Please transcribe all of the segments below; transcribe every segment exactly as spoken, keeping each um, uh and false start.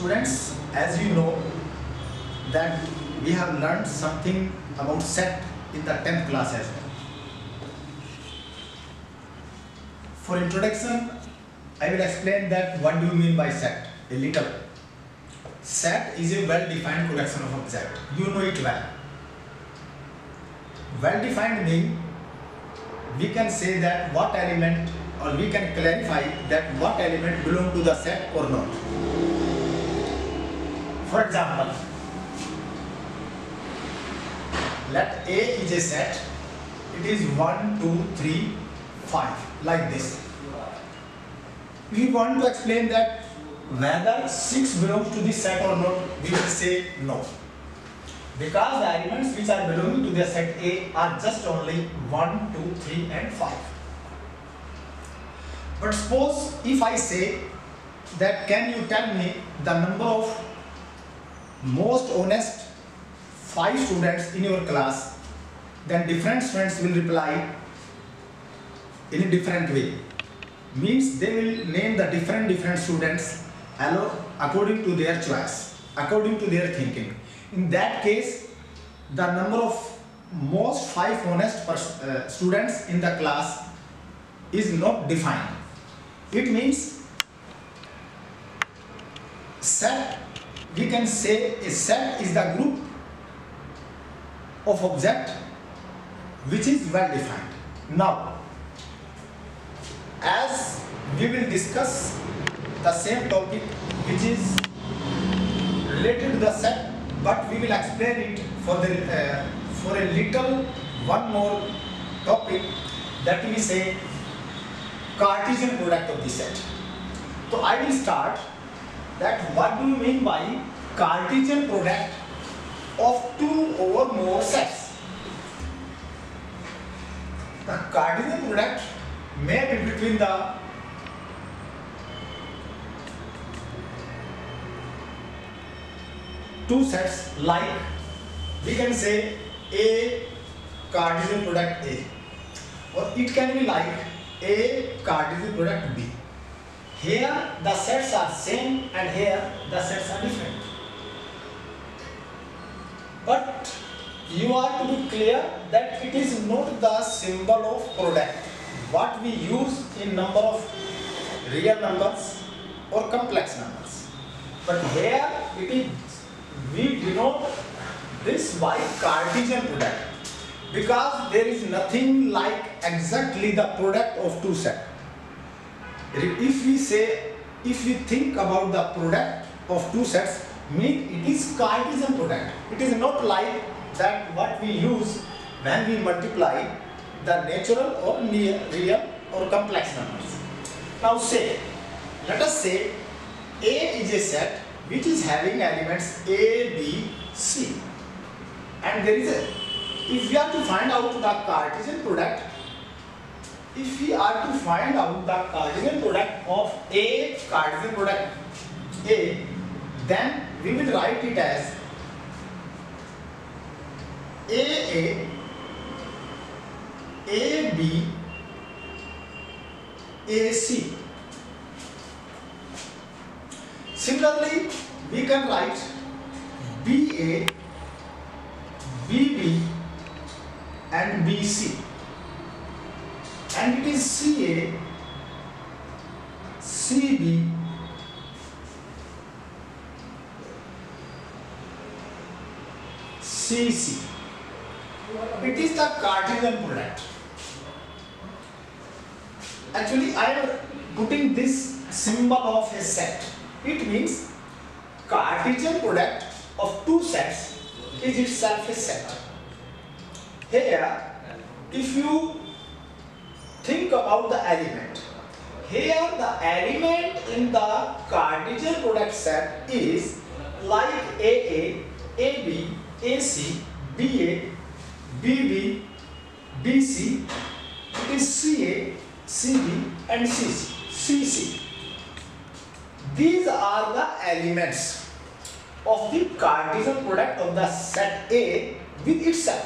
students, as you know that we have learned something about set in the tenth class as well. For introduction, I will explain that what do you mean by set a little. Set is a well-defined collection of objects. You know it well. Well-defined means we can say that what element, or we can clarify that what element belong to the set or not. For example, let A is a set. It is one, two, three, five, like this. We want to explain that whether six belongs to this set or not, we will say no. Because the elements which are belonging to the set A are just only one, two, three and five. But suppose if I say that can you tell me the number of most honest five students in your class, then different students will reply in a different way. Means they will name the different different students according to their choice, according to their thinking. In that case, the number of most five honest uh, students in the class is not defined. It means set, we can say a set is the group of object which is well defined. Now, as we will discuss the same topic which is related to the set, but we will explain it for the uh, for a little one more topic, that we say Cartesian product of the set. So I will start that what do you mean by Cartesian product of two or more sets. The Cartesian product may be between the two sets, like we can say A Cartesian product A, or it can be like A Cartesian product B. Here the sets are same and here the sets are different. But you are to be clear that it is not the symbol of product what we use in number of real numbers or complex numbers. But here it is, we denote this by Cartesian product, because there is nothing like exactly the product of two sets. If we say, if we think about the product of two sets, mean it is Cartesian product. It is not like that what we use when we multiply the natural or real or complex numbers. Now say, let us say A is a set which is having elements A, B, C, and there is a, if we are to find out the Cartesian product, if we are to find out the Cartesian product of A Cartesian product A, then we will write it as A A, A B, A C. Similarly, we can write B A, B B and B C, and it is C A, C B, C C. It is the Cartesian product. Actually, I am putting this symbol of a set. It means Cartesian product of two sets is itself a set. Here, if you think about the element, here the element in the Cartesian product set is like A A, A B, A C, B A, B B, B C, it is C A, C B and C C, C C. These are the elements of the Cartesian product of the set A with itself.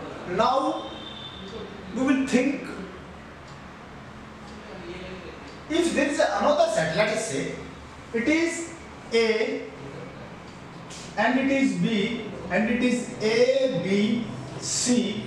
Now we will think if there is another set, let us say it is A and it is B and it is A, B, C,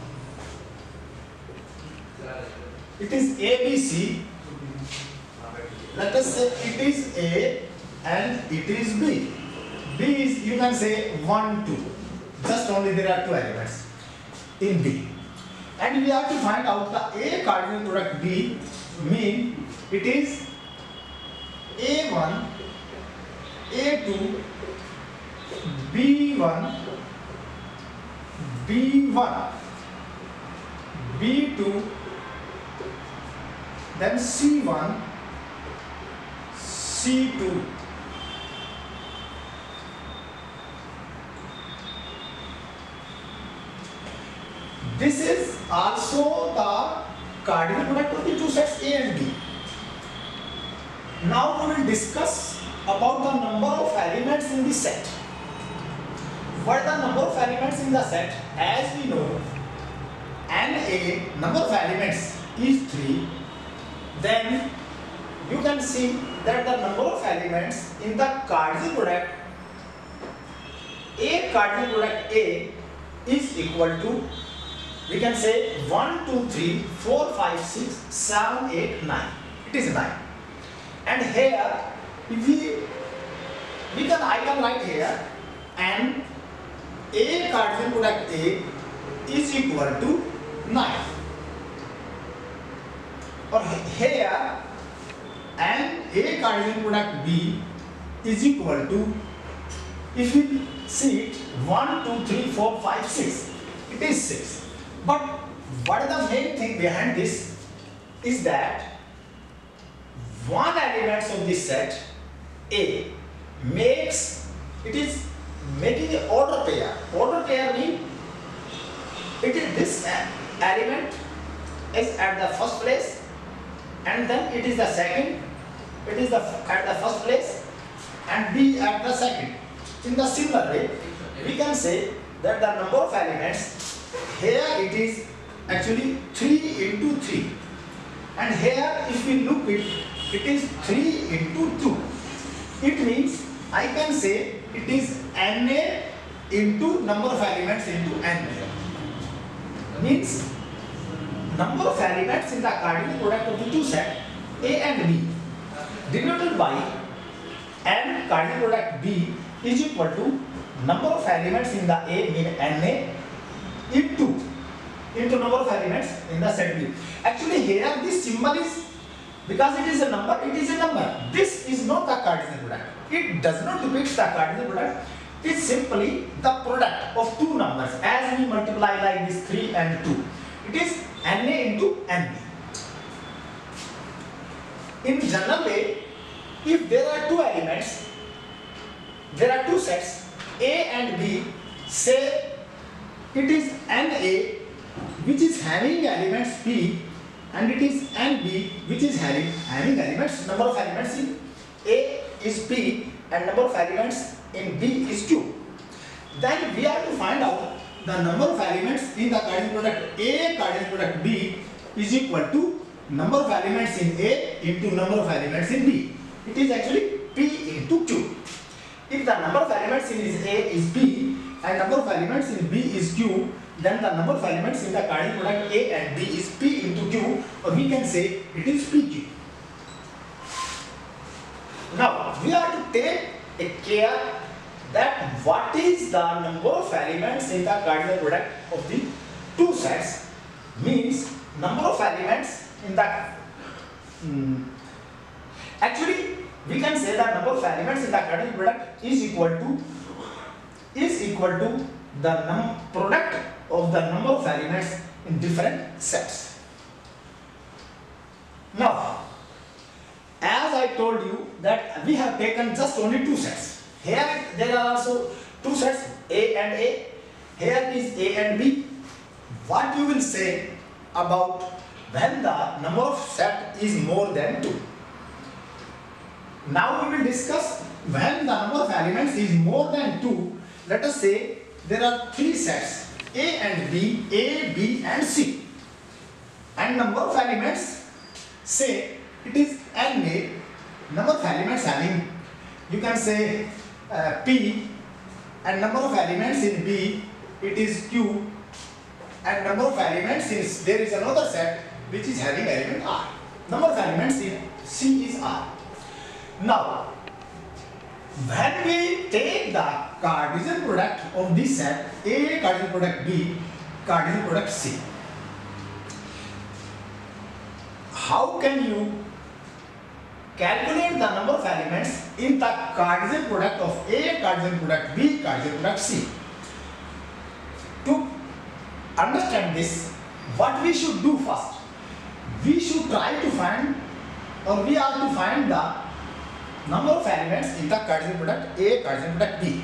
it is A, B, C, let us say it is A and it is B. B is, you can say one, two, just only there are two elements in B. And we have to find out the A cardinal product B, mean it is A one, A two, B one, B one, B two, then C one, C two. This is also the cardinal product of the two sets A and B. Now we will discuss about the number of elements in the set. What the number of elements in the set? As we know, N A number of elements is three. Then you can see that the number of elements in the cardinal product A cardinal product A is equal to, we can say one, two, three, four, five, six, seven, eight, nine. It is nine. And here, if we, we can, I can write here, and A cardinal product A is equal to nine. Or here, and A cardinal product B is equal to, if we see it, one, two, three, four, five, six. It is six. But what is the main thing behind this is that one element of this set A makes, it is making an order pair. Order pair means it is this element is at the first place and then it is the second, it is the at the first place and B at the second. In the similar way, we can say that the number of elements here it is actually three into three, and here if we look it, it is three into two. It means I can say it is N A into number of elements into N A. Means number of elements in the cardinal product of the two sets A and B denoted by N cardinal product B is equal to number of elements in the A, mean N A, into into number of elements in the set B. Actually here this symbol is, because it is a number, it is a number. This is not the cardinal product. It does not depict the cardinal product. It is simply the product of two numbers as we multiply like this three and two. It is N A into N B. In general way, if there are two elements, there are two sets A and B, say it is N A which is having elements P and it is N B which is having, having elements, number of elements in A is P and number of elements in B is Q. Then we have to find out the number of elements in the cardinal product A cardinal product B is equal to number of elements in A into number of elements in B. It is actually P into Q. If the number of elements in A is B and number of elements in B is Q, then the number of elements in the cardinal product A and B is P into Q, or we can say it is P Q. Now we have to take a care that what is the number of elements in the cardinal product of the two sets, means number of elements in the um, actually we can say that number of elements in the cardinal product is equal to is equal to the num product of the number of elements in different sets. Now, as I told you that we have taken just only two sets. Here there are also two sets A and A. Here is A and B. What you will say about when the number of set is more than two? Now we will discuss when the number of elements is more than two. Let us say there are three sets A and B, A, B and C, and number of elements say it is and make number of elements having, you can say uh, P, and number of elements in B it is Q, and number of elements is, there is another set which is having element R. Number of elements in C is R. Now, when we take the Cartesian product of this set A, Cartesian product B, Cartesian product C, how can you calculate the number of elements in the Cartesian product of A, Cartesian product B, Cartesian product C? To understand this, what we should do first? We should try to find, or we are to find the number of elements in the Cartesian product A, Cartesian product B.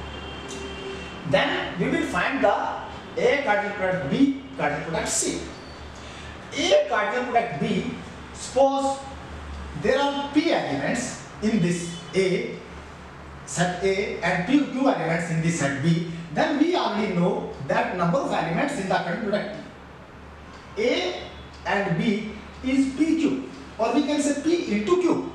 Then we will find the A Cartesian product B, Cartesian product C. A Cartesian product B, suppose there are P elements in this A, set A, and P Q elements in this set B, then we already know that number of elements in the Cartesian product A and B is P Q, or we can say P into Q.